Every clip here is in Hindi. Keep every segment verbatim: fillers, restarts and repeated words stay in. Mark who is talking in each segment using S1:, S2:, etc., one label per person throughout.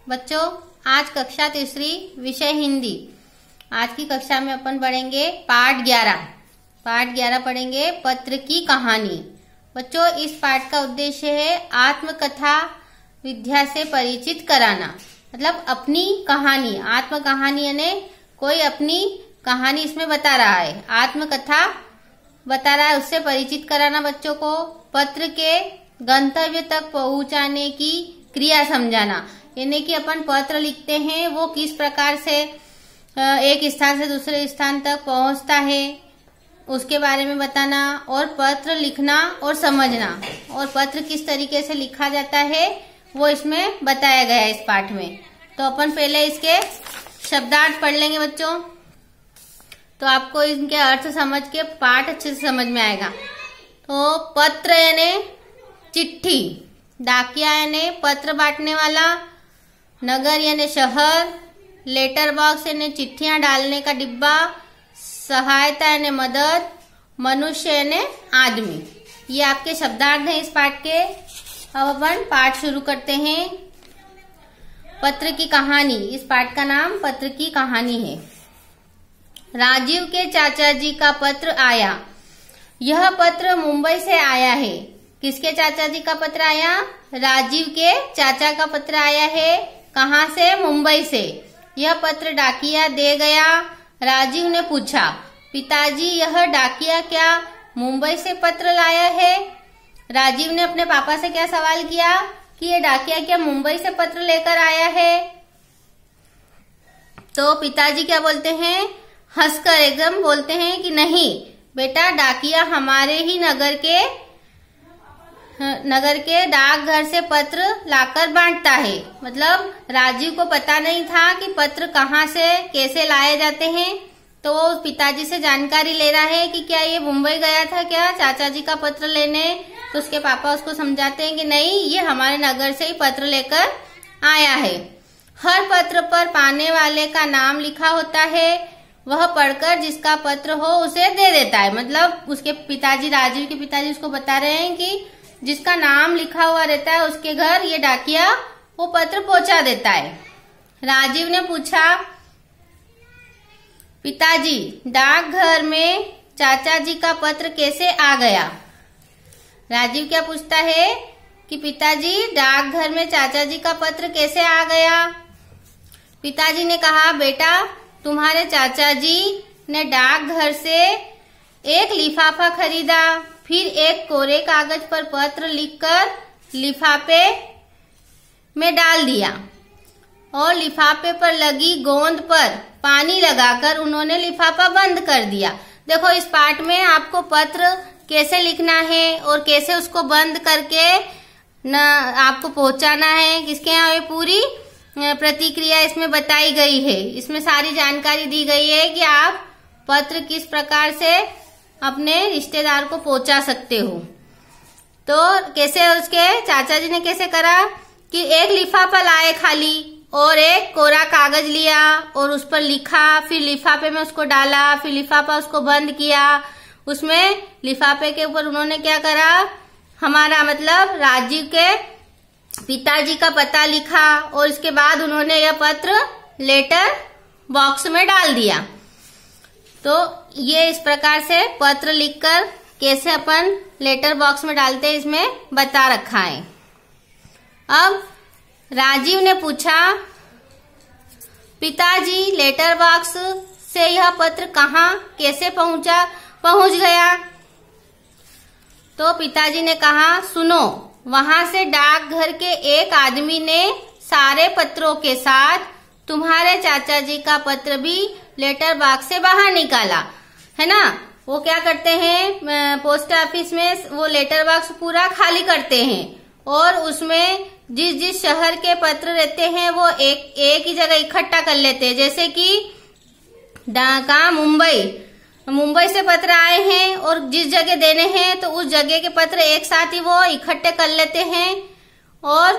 S1: बच्चों, आज कक्षा तीसरी विषय हिंदी। आज की कक्षा में अपन पढ़ेंगे पाठ ग्यारह। पाठ ग्यारह पढ़ेंगे पत्र की कहानी। बच्चों, इस पाठ का उद्देश्य है आत्मकथा विद्या से परिचित कराना, मतलब अपनी कहानी। आत्म कहानी यानी कोई अपनी कहानी इसमें बता रहा है, आत्मकथा बता रहा है, उससे परिचित कराना बच्चों को। पत्र के गंतव्य तक पहुंचाने की क्रिया समझाना, यानी कि अपन पत्र लिखते हैं वो किस प्रकार से एक स्थान से दूसरे स्थान तक पहुंचता है उसके बारे में बताना, और पत्र लिखना और समझना, और पत्र किस तरीके से लिखा जाता है वो इसमें बताया गया है इस पाठ में। तो अपन पहले इसके शब्दार्थ पढ़ लेंगे बच्चों, तो आपको इनके अर्थ समझ के पाठ अच्छे से समझ में आएगा। तो पत्र यानी चिट्ठी, डाकिया यानी पत्र बांटने वाला, नगर यानी शहर, लेटर बॉक्स यानी चिट्ठियां डालने का डिब्बा, सहायता यानी मदद, मनुष्य यानी आदमी। ये आपके शब्दार्थ हैं इस पाठ के। अब अपन पाठ शुरू करते हैं। पत्र की कहानी, इस पाठ का नाम पत्र की कहानी है। राजीव के चाचा जी का पत्र आया। यह पत्र मुंबई से आया है। किसके चाचा जी का पत्र आया? राजीव के चाचा का पत्र आया है। कहाँ से? मुंबई से। यह पत्र डाकिया दे गया। राजीव ने पूछा, पिताजी यह डाकिया क्या मुंबई से पत्र लाया है? राजीव ने अपने पापा से क्या सवाल किया कि ये डाकिया क्या मुंबई से पत्र लेकर आया है? तो पिताजी क्या बोलते हैं? हंसकर एकदम बोलते हैं कि नहीं बेटा, डाकिया हमारे ही नगर के नगर के डाकघर से पत्र लाकर बांटता है। मतलब राजीव को पता नहीं था कि पत्र कहाँ से कैसे लाए जाते हैं, तो वो पिताजी से जानकारी ले रहा है कि क्या ये मुंबई गया था क्या चाचा जी का पत्र लेने। तो उसके पापा उसको समझाते हैं कि नहीं, ये हमारे नगर से ही पत्र लेकर आया है। हर पत्र पर पाने वाले का नाम लिखा होता है। वह पढ़कर जिसका पत्र हो उसे दे देता है। मतलब उसके पिताजी, राजीव के पिताजी उसको बता रहे हैं कि जिसका नाम लिखा हुआ रहता है उसके घर ये डाकिया वो पत्र पहुंचा देता है। राजीव ने पूछा, पिताजी डाकघर में चाचा जी का पत्र कैसे आ गया? राजीव क्या पूछता है कि पिताजी डाकघर में चाचा जी का पत्र कैसे आ गया? पिताजी ने कहा, बेटा तुम्हारे चाचा जी ने डाकघर से एक लिफाफा खरीदा, फिर एक कोरे कागज पर पत्र लिखकर लिफाफे में डाल दिया और लिफाफे पर लगी गोंद पर पानी लगाकर उन्होंने लिफाफा बंद कर दिया। देखो, इस पाठ में आपको पत्र कैसे लिखना है और कैसे उसको बंद करके न आपको पहुंचाना है किसके यहाँ, ये पूरी प्रतिक्रिया इसमें बताई गई है। इसमें सारी जानकारी दी गई है कि आप पत्र किस प्रकार से अपने रिश्तेदार को पहुंचा सकते हो। तो कैसे उसके चाचा जी ने कैसे करा कि एक लिफाफा लाए खाली और एक कोरा कागज लिया और उस पर लिखा, फिर लिफाफे में उसको डाला, फिर लिफाफा उसको बंद किया। उसमें लिफाफे के ऊपर उन्होंने क्या करा, हमारा मतलब राजीव के पिताजी का पता लिखा और इसके बाद उन्होंने यह पत्र लेटर बॉक्स में डाल दिया। तो ये इस प्रकार से पत्र लिखकर कैसे अपन लेटर बॉक्स में डालते हैं इसमें बता रखा है। अब राजीव ने पूछा, पिताजी लेटर बॉक्स से यह पत्र कहाँ कैसे पहुंचा पहुंच गया? तो पिताजी ने कहा, सुनो, वहां से डाकघर के एक आदमी ने सारे पत्रों के साथ तुम्हारे चाचा जी का पत्र भी लेटर बॉक्स से बाहर निकाला है ना। वो क्या करते हैं, पोस्ट ऑफिस में वो लेटर बॉक्स पूरा खाली करते हैं और उसमें जिस जिस शहर के पत्र रहते हैं वो एक एक ही जगह इकट्ठा कर लेते हैं। जैसे कि कहाँ, मुंबई मुंबई से पत्र आए हैं और जिस जगह देने हैं तो उस जगह के पत्र एक साथ ही वो इकट्ठे कर लेते हैं। और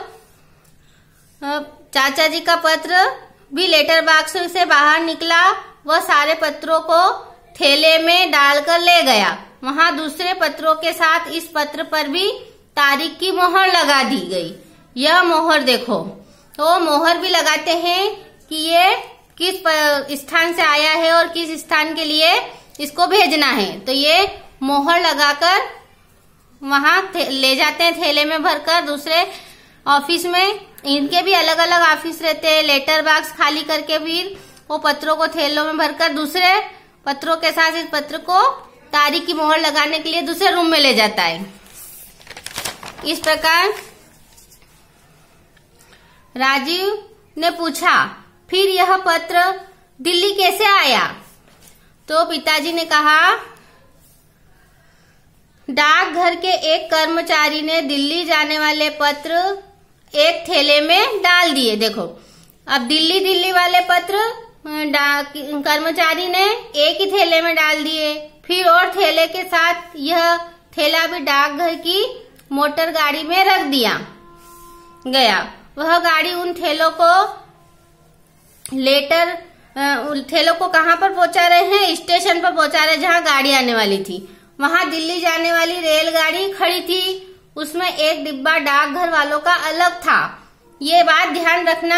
S1: चाचा जी का पत्र भी लेटर बॉक्स से बाहर निकला, वह सारे पत्रों को थैले में डालकर ले गया। वहां दूसरे पत्रों के साथ इस पत्र पर भी तारीख की मोहर लगा दी गई। यह मोहर देखो, तो मोहर भी लगाते हैं कि ये किस स्थान से आया है और किस स्थान के लिए इसको भेजना है। तो ये मोहर लगाकर वहां ले जाते हैं थैले में भरकर दूसरे ऑफिस में। इनके भी अलग अलग ऑफिस रहते हैं। लेटर बॉक्स खाली करके फिर वो पत्रों को थैलों में भरकर दूसरे पत्रों के साथ इस पत्र को तारीख की मोहर लगाने के लिए दूसरे रूम में ले जाता है। इस प्रकार राजीव ने पूछा, फिर यह पत्र दिल्ली कैसे आया? तो पिताजी ने कहा, डाकघर के एक कर्मचारी ने दिल्ली जाने वाले पत्र एक थैले में डाल दिए। देखो, अब दिल्ली दिल्ली वाले पत्र कर्मचारी ने एक ही थैले में डाल दिए। फिर और थैले के साथ यह थैला भी डाकघर की मोटर गाड़ी में रख दिया गया। वह गाड़ी उन थैलों को लेटर थैलों को कहाँ पर पहुंचा रहे हैं? स्टेशन पर पहुंचा रहे, जहाँ गाड़ी आने वाली थी। वहां दिल्ली जाने वाली रेलगाड़ी खड़ी थी। उसमें एक डिब्बा डाकघर वालों का अलग था। ये बात ध्यान रखना,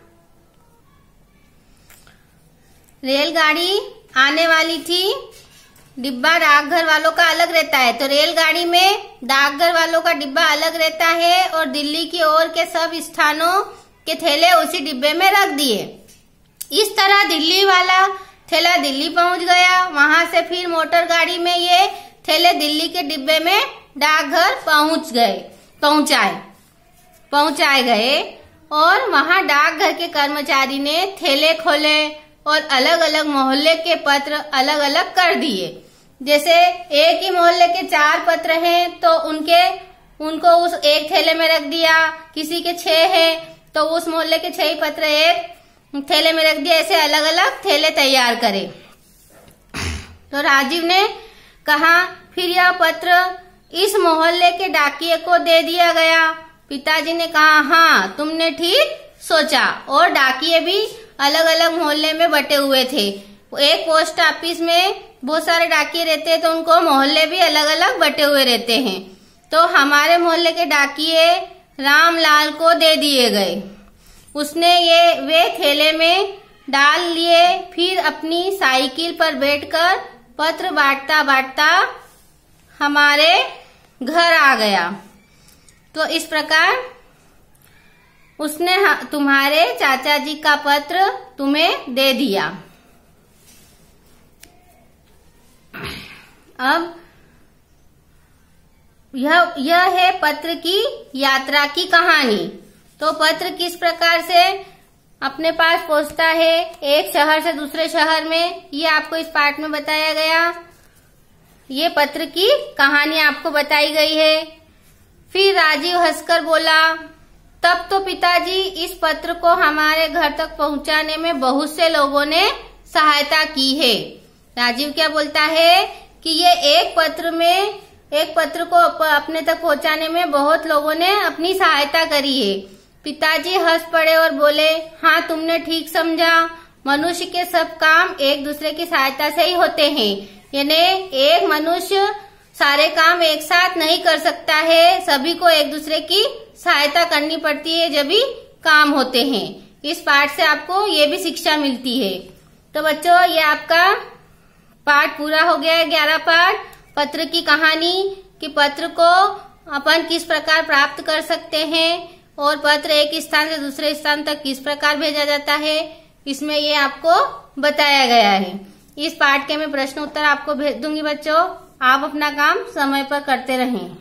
S1: रेलगाड़ी आने वाली थी, डिब्बा डाकघर वालों का अलग रहता है। तो रेलगाड़ी में डाकघर वालों का डिब्बा अलग रहता है और दिल्ली की ओर के सब स्थानों के थैले उसी डिब्बे में रख दिए। इस तरह दिल्ली वाला थैला दिल्ली पहुंच गया। वहां से फिर मोटर गाड़ी में ये थैले दिल्ली के डिब्बे में डाकघर पहुंच गए पहुंचाए पहुंचाए गए और वहां डाकघर के कर्मचारी ने थैले खोले और अलग अलग मोहल्ले के पत्र अलग अलग कर दिए। जैसे एक ही मोहल्ले के चार पत्र हैं तो उनके उनको उस एक थैले में रख दिया। किसी के छह हैं तो उस मोहल्ले के छह ही पत्र एक थैले में रख दिया। ऐसे अलग अलग थैले तैयार करे। तो राजीव ने कहा, फिर यह पत्र इस मोहल्ले के डाकिये को दे दिया गया। पिताजी ने कहा, हाँ तुमने ठीक सोचा। और डाकिये भी अलग अलग मोहल्ले में बटे हुए थे। एक पोस्ट ऑफिस में बहुत सारे डाकिये रहते हैं तो उनको मोहल्ले भी अलग अलग बटे हुए रहते हैं। तो हमारे मोहल्ले के डाकिये रामलाल को दे दिए गए। उसने ये वे थैले में डाल लिए। फिर अपनी साइकिल पर बैठकर पत्र बांटता बांटता हमारे घर आ गया। तो इस प्रकार उसने तुम्हारे चाचा जी का पत्र तुम्हें दे दिया। अब यह यह है पत्र की यात्रा की कहानी। तो पत्र किस प्रकार से अपने पास पहुंचता है एक शहर से दूसरे शहर में, ये आपको इस पाठ में बताया गया। ये पत्र की कहानी आपको बताई गई है। फिर राजीव हंसकर बोला, तब तो पिताजी इस पत्र को हमारे घर तक पहुंचाने में बहुत से लोगों ने सहायता की है। राजीव क्या बोलता है कि ये एक पत्र में एक पत्र को अपने तक पहुंचाने में बहुत लोगों ने अपनी सहायता करी है। पिताजी हंस पड़े और बोले, हाँ तुमने ठीक समझा। मनुष्य के सब काम एक दूसरे की सहायता से ही होते हैं। यानी एक मनुष्य सारे काम एक साथ नहीं कर सकता है। सभी को एक दूसरे की सहायता करनी पड़ती है जब भी काम होते हैं। इस पाठ से आपको ये भी शिक्षा मिलती है। तो बच्चों, ये आपका पाठ पूरा हो गया है। ग्यारह पाठ पत्र की कहानी कि पत्र को अपन किस प्रकार प्राप्त कर सकते हैं और पत्र एक स्थान से दूसरे स्थान तक किस प्रकार भेजा जाता है, इसमें ये आपको बताया गया है। इस पाठ के मैं प्रश्न उत्तर आपको भेज दूंगी बच्चों। आप अपना काम समय पर करते रहें।